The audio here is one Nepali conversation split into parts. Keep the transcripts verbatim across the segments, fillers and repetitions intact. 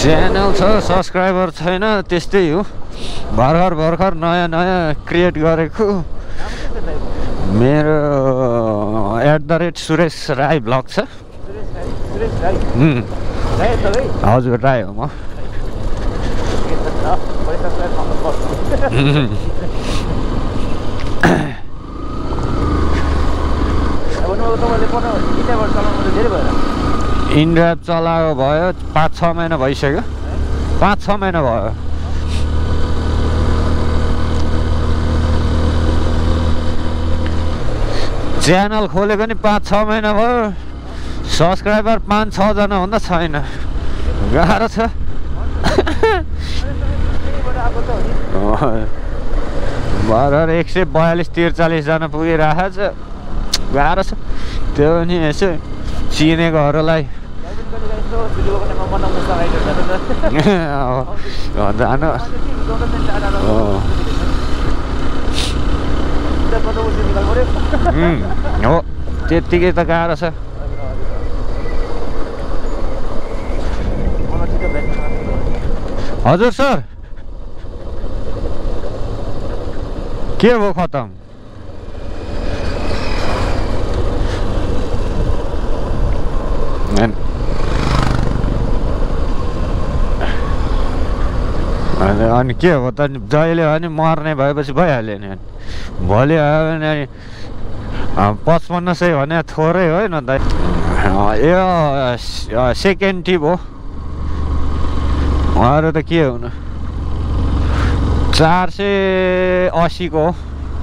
च्यानल छ सब्सक्राइबर छैन त्यस्तै हो भर्खर भर्खर नयाँ नयाँ क्रिएट गरेको मेरो at the rate Suresh Rai blog छ हजुर राई हो म इन्ड्राइभ चलाएको भयो पाँच छ महिना भइसक्यो पाँच छ महिना भयो च्यानल खोलेको नि पाँच छ महिना भयो सब्सक्राइबर पाँच छजना भन्दा छैन गाह्रो छ भर्खर एक सय बयालिस त्रिचालिसजना पुगिरहेको छ गाह्रो छ त्यो नि यसो चिनेकोहरूलाई जानु हो त्यत्तिकै त गाह्रो छ हजुर सर के भयो खतम अनि के हो त जहिले अनि मर्ने भएपछि भइहाल्यो नि भोलि आयो भने पचपन्न सय भने थोरै होइन त यो सेकेन्ड टिप हो अरू त के हुनु चार सय असीको हो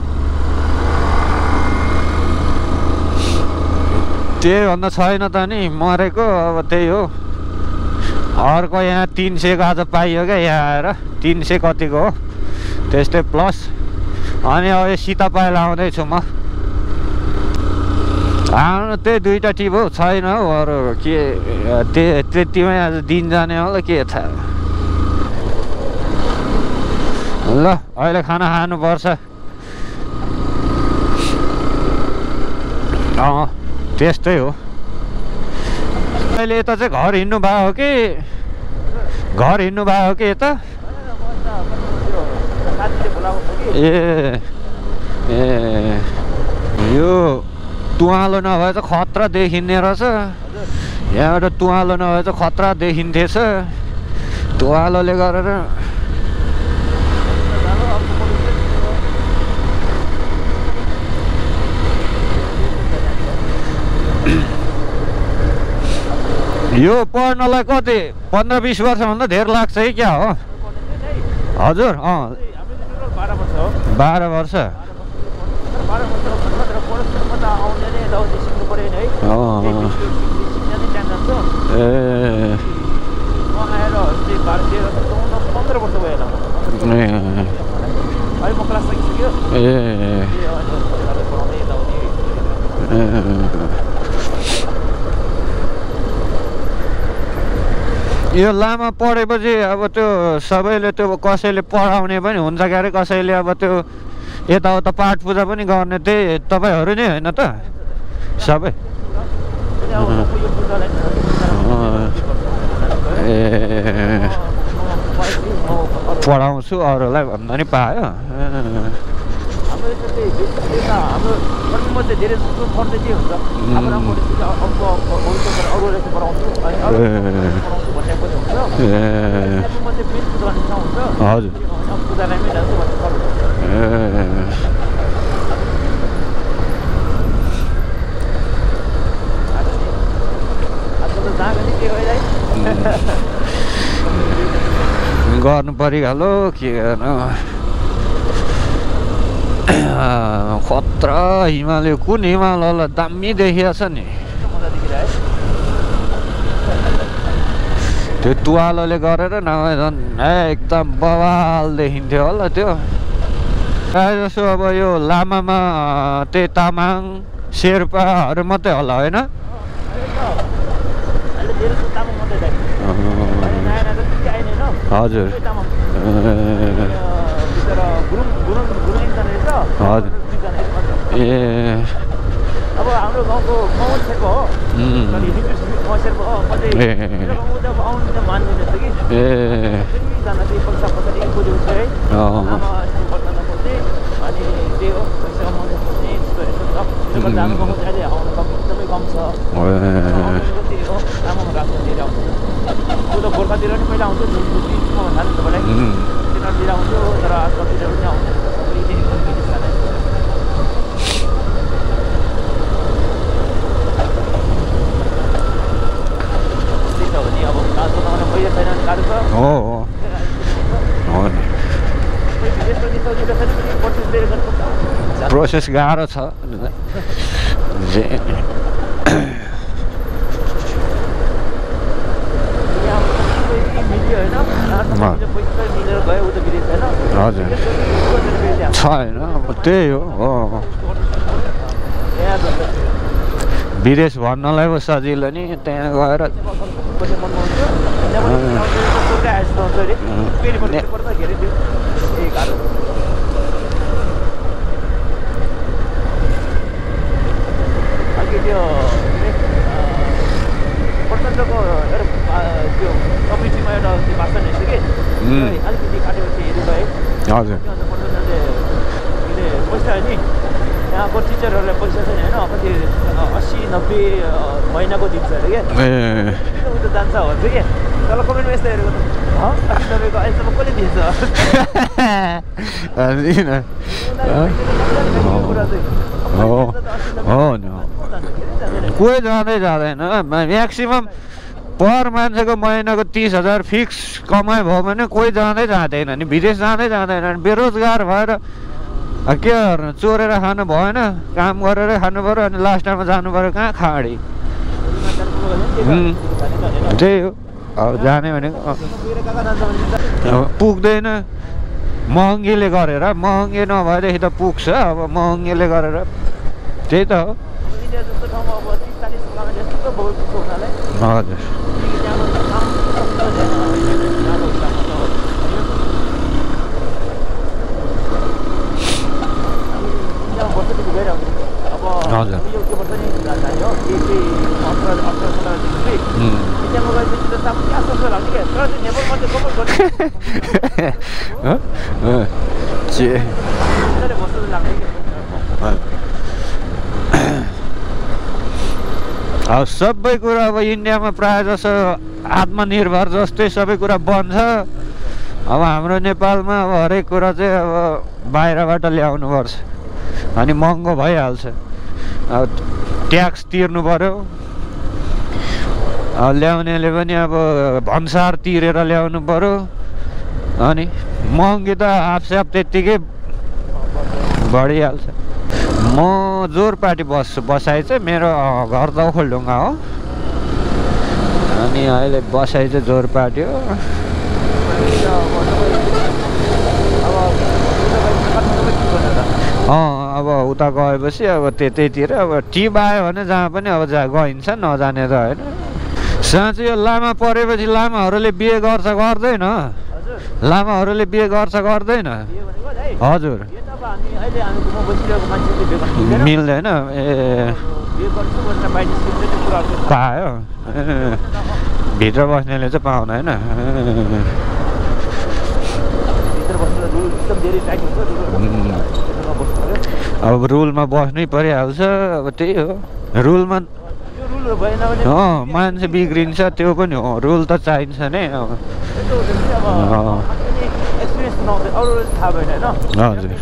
त्यही भन्दा छैन त नि मरेको अब त्यही हो अर्को यहाँ तिन सयको आज पाइयो क्या यहाँ आएर तिन सय कतिको हो त्यस्तै प्लस अनि अब यो सीतापायल आउँदैछु म आउनु त्यही दुईवटा टिप हो छैन हौ अरू के त्यतिमै आज दिन जाने होला के थाहा ल अहिले खाना खानुपर्छ अँ त्यस्तै हो अहिले यता चाहिँ घर हिँड्नु भयो हो कि घर हिँड्नु भयो हो कि यता ए ए यो तुवालो नभए चाहिँ खतरा देखिने रहेछ यहाँबाट तुवालो नभए चाहिँ खतरा देखिन्थेछ तुवालोले गरेर यो पढ्नलाई कति पन्ध्र बिस वर्षभन्दा धेर लाग्छ है क्या हो हजुर अँ बाह्र वर्ष यो लामा पढेपछि अब त्यो सबैले त्यो कसैले पढाउने पनि हुन्छ क्यारे कसैले अब त्यो यताउता पाठ पूजा पनि गर्ने त्यही तपाईँहरू नै होइन त सबै ए पढाउँछु अरूलाई भन्दा नि पायो हजुर गर्नु परिहाल्यो के गर्नु खतरा हिमालय कुन हिमालय दामी देखिया छ नि त्यो तुवालोले गरेर नभए झन् एकदम बवाल देखिन्थ्यो होला त्यो प्रायः जसो अब यो लामामा त्यही तामाङ शेर्पाहरू मात्रै होला होइन हजुर हजुर ए अब हाम्रो गाउँको कमर्सियल हो अनि हिन्दू कमर्सियल हो मैले मेरो गाउँको त आउनु त मान्दैन रहेछ कि ए जना चाहिँ पैसा पैसा एक बुझ्यो है आमा पर्दैन खोज्ने अनि त्यही हो पैसा कमाउनु खोज्ने त्यस्तो रहेछ नि त हाम्रो गाउँको चाहिँ आउनु कम एकदमै कम छ त्यही हो आमामा राख्छ लिएर आउँछ त्यो त गोर्खातिर पनि पहिला आउँथ्यो ठाउँमा थाल्नु तपाईँलाई तिनीहरूतिर आउँथ्यो तर आजकलतिर पनि आउँछ सबैदेखि विदेश जाने हो हो नि प्रोसेस गाह्रो छ हजुर छैन अब त्यही हो विदेश भन्नलाई पो सजिलो नि त्यहाँ गएर प्रचण्डको त्यो कमिटीमा एउटा भाषण रहेछ कि अलिकति काटेपछि हेर्नु भए हजुर प्रचण्डले के अरे पैसा नि यहाँको टिचरहरूलाई पैसा छैन होइन कति अस्सी नब्बे महिनाको दिन्छ अरे क्या ऊ त जान्छ भन्छ कि तर कमेन्टमा यस्तो हेरेको त अस्सी नब्बेको अहिलेसम्म कसले दिन्छ कोही जाँदै जाँदैन म्याक्सिमम् पर मान्छेको महिनाको तिस हजार फिक्स कमाइ भयो भने कोही जाँदै जाँदैन नि विदेश जाँदै जाँदैन बेरोजगार भएर के गर्नु चोरेर खानु भएन काम गरेर खानु पऱ्यो अनि लास्ट टाइममा जानु पऱ्यो कहाँ खाडी त्यही हो अब जाने भनेको पुग्दैन महँगीले गरेर महँगी नभएदेखि त पुग्छ अब महँगीले गरेर त्यही त हो हजुर हजुर अब सबै कुरा अब इन्डियामा प्रायः जसो आत्मनिर्भर जस्तै सबै कुरा बन्छ अब हाम्रो नेपालमा अब हरेक कुरा चाहिँ अब बाहिरबाट ल्याउनु पर्छ अनि महँगो भइहाल्छ अब ट्याक्स तिर्नु पर्यो ल्याउनेले पनि अब भन्सार तिरेर ल्याउनु पर्यो अनि महँगी त आफस्याप त्यत्तिकै बढिहाल्छ म जोरपाटी बस्छु बसाइ चाहिँ मेरो घर त ओखलढुङ्गा हो अनि अहिले बसाइ चाहिँ जोरपाटी हो अँ अब उता गएपछि अब त्यतैतिर अब टिप आयो भने जहाँ पनि अब जहाँ गइन्छ नजाने त होइन साँच्चै यो लामा परेपछि लामाहरूले बिहे गर्छ गर्दैन लामाहरूले बिहे गर्छ गर्दैन हजुर मिल्दैन ए पायो भित्र बस्नेले चाहिँ पाउँदैन अब रुलमा बस्नै परिहाल्छ अब त्यही हो रुलमा अँ मान्छे बिग्रिन्छ त्यो पनि हो रुल त चाहिन्छ नै अब हजुर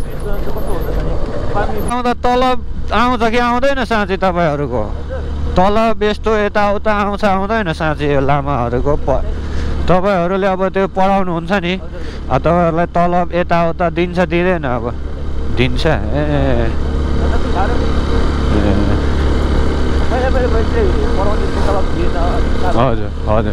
आउँदा तलब आउँछ कि आउँदैन साँच्चै तपाईँहरूको तलब यस्तो यताउता आउँछ आउँदैन साँच्चै यो लामाहरूको प तपाईँहरूले अब त्यो पढाउनु हुन्छ नि तपाईँहरूलाई तलब यताउता दिन्छ दिँदैन अब दिन्छ ए हजुर हजुर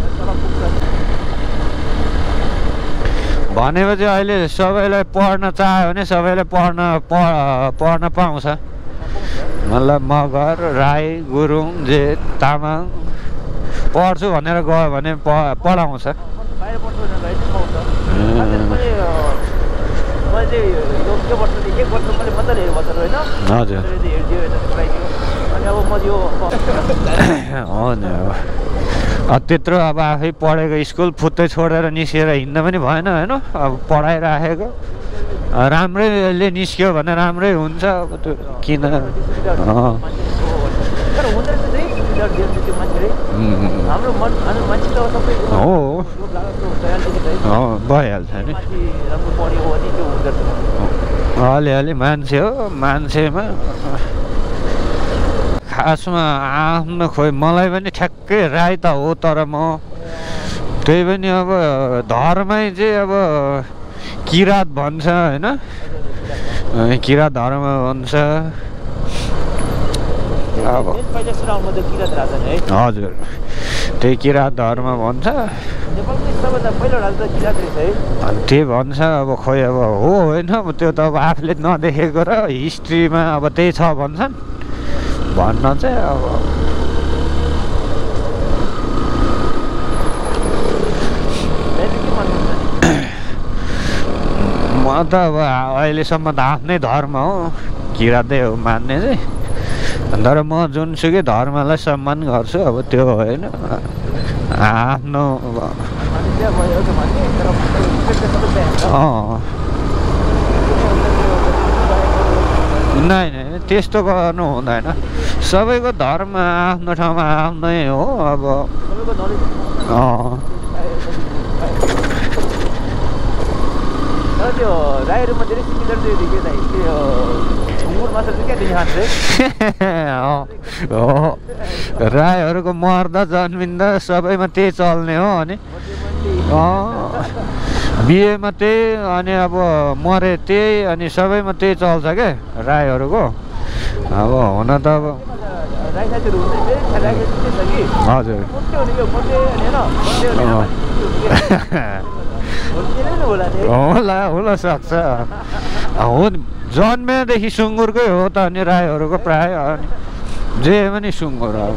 भनेपछि अहिले सबैलाई पढ्न चाह्यो भने सबैले पढ्न पढ्न पाउँछ मतलब मगर राई गुरुङ जेठ तामाङ पढ्छु भनेर गयो भने पढाउँछ हजुर अनि अब म यो हो नि अब त्यत्रो अब आफै पढेको स्कुल फुत्तै छोडेर निस्केर हिँड्न पनि भएन होइन अब पढाइराखेको राम्रैले निस्क्यो भने राम्रै हुन्छ अब त्यो किन हो भइहाल्छ नि अलिअलि मान्छे हो मान्छेमा खासमा आफ्नो खोइ मलाई पनि ठ्याक्कै राई त हो तर म त्यही पनि अब धर्मै चाहिँ अब किरात भन्छ होइन किरात धर्म भन्छ अब हजुर त्यही किरात धर्म भन्छ अनि त्यही भन्छ अब खोइ अब हो होइन त्यो त अब आफूले नदेखेको र हिस्ट्रीमा अब त्यही छ भन्छन् भन्न चाहिँ अब म त अब अहिलेसम्म त आफ्नै धर्म हो किरातै हो मान्ने चाहिँ तर म जुनसुकै धर्मलाई सम्मान गर्छु अब त्यो होइन आफ्नो नाइ नाइ त्यस्तो गर्नु हुँदैन सबैको धर्म आफ्नो ठाउँमा आफ्नै हो अब त्यो राईहरूमा धेरै सिमिलर चाहिँ देखियो दाइ त्यो झुङ्गुर माछा चाहिँ क्या देखिहाल्छ हो राईहरूको मर्दा जन्मिँदा सबैमा त्यही चल्ने हो अनि बिहेमा त्यही अनि अब मरे त्यही अनि सबैमा त्यही चल्छ क्या राईहरूको अब हुन त अब हजुर होला हुन सक्छ हो जन्मेदेखि सुँगुरकै हो त अनि राईहरूको प्राय अनि जे पनि सुँगुर अब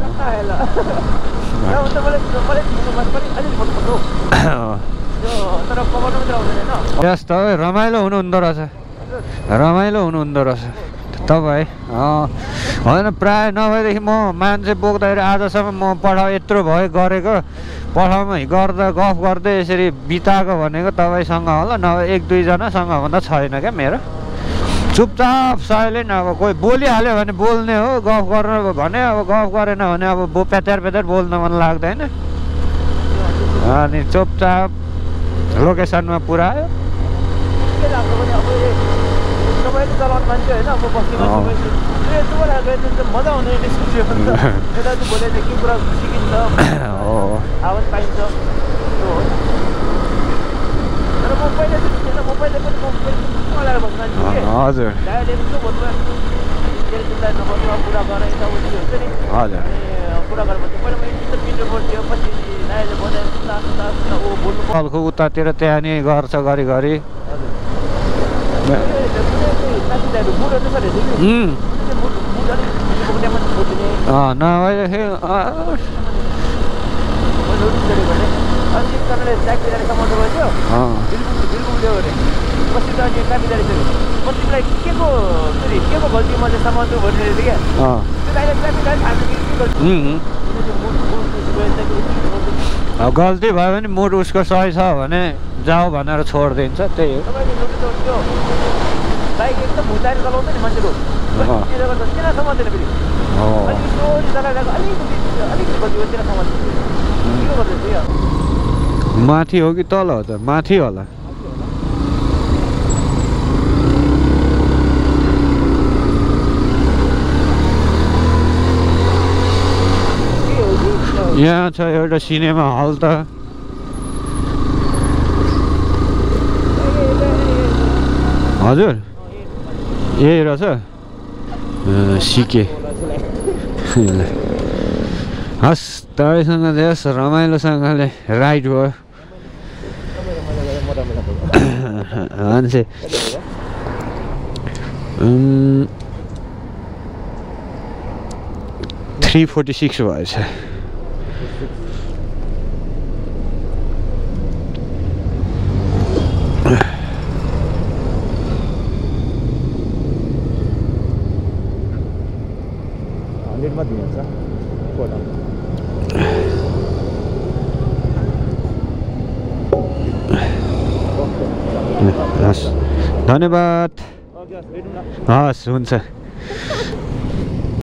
यस्तो रमाइलो हुनुहुँदो रहेछ रमाइलो हुनुहुँदो रहेछ तपाईँ होइन प्राय नभएदेखि म मान्छे बोक्दाखेरि आजसम्म म पठाउ यत्रो भयो गरेको पठाउमा गर्दा गफ गर्दै यसरी बिताएको भनेको तपाईँसँग होला नभए एक दुईजनासँग भन्दा छैन क्या मेरो चुपचाप साइलेन्ट अब कोही बोलिहाल्यो भने बोल्ने हो गफ गर्नु भने अब गफ गरेन भने अब बो प्याचार प्याचार बोल्न मन लाग्दैन अनि चुपचाप लोकेसनमा पुऱ्यायो तपाईँले चलाउने मान्छे होइन अब बस्तीमा मजा आउने यता चाहिँ बोले के कुरा सिकिन्छ आवाज पाइन्छ तर म पहिला चाहिँ म पहिला पनि लगाएर बस्नु मान्छे हजुर पुरा गरेर यता उति हुन्छ नि हजुर पुरा गरेपछि पहिला म पिन्डो बस्थ्यो पछि नाइले बजाएर ऊ बोल्नु फलको उतातिर त्यहाँनिर गर्छ घरिघरि गल्ती भयो भने मुड उसको सही छ भने जाऊ भनेर छोडिदिन्छ त्यही हो बाइक एकदम भुताएर चलाउँछ नि मान्छेको त्यसले गर्दा त्यसलाई समात्दैन फेरि अलिक स्लोली चलाइरहेको अलिकति अलिकति गल्ती त्यसलाई समात्दैन के गर्दैछ माथि हो कि तल हो त माथि होला यहाँ छ एउटा सिनेमा हल त हजुर यही रहेछ सिके हस् तपाईँसँग यस रमाइलोसँगले राइड भयो मान्छे थ्री फोर्टी सिक्स भएछ सेटमा दिइन्छ फोटो हस् धन्यवाद हस् हुन्छ